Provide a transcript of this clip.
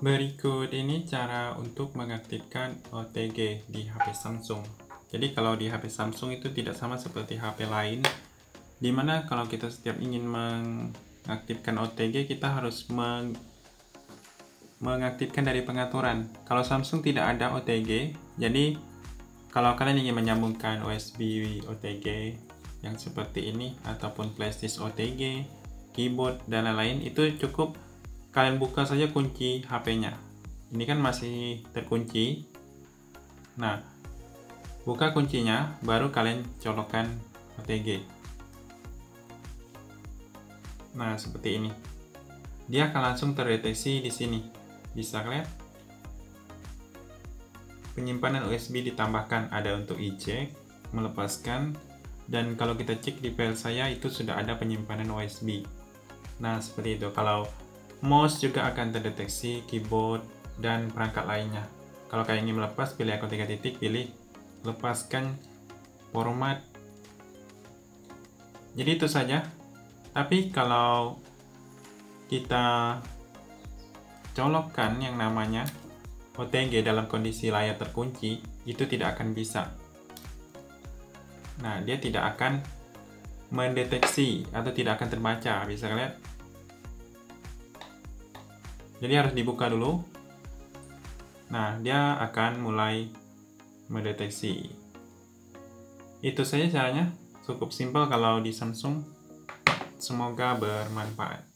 Berikut ini cara untuk mengaktifkan OTG di HP Samsung. Jadi kalau di HP Samsung itu tidak sama seperti HP lain, dimana kalau kita setiap ingin mengaktifkan OTG kita harus mengaktifkan dari pengaturan. Kalau Samsung tidak ada OTG, jadi kalau kalian ingin menyambungkan USB OTG yang seperti ini ataupun flashdisk OTG, keyboard dan lain-lain, itu cukup kalian buka saja kunci HP-nya. Ini kan masih terkunci. Nah, buka kuncinya, baru kalian colokkan OTG. Nah, seperti ini. Dia akan langsung terdeteksi di sini. Bisa kalian? Penyimpanan USB ditambahkan, ada untuk eject, melepaskan, dan kalau kita cek di file saya itu sudah ada penyimpanan USB. Nah, seperti itu. Kalau mouse juga akan terdeteksi, keyboard, dan perangkat lainnya. Kalau kalian ingin melepas, pilih ikon 3 titik, pilih lepaskan format. Jadi itu saja. Tapi kalau kita colokkan yang namanya OTG dalam kondisi layar terkunci, itu tidak akan bisa. Nah, dia tidak akan mendeteksi atau tidak akan terbaca. Bisa kalian? Jadi harus dibuka dulu. Nah, dia akan mulai mendeteksi. Itu saja caranya. Cukup simpel kalau di Samsung. Semoga bermanfaat.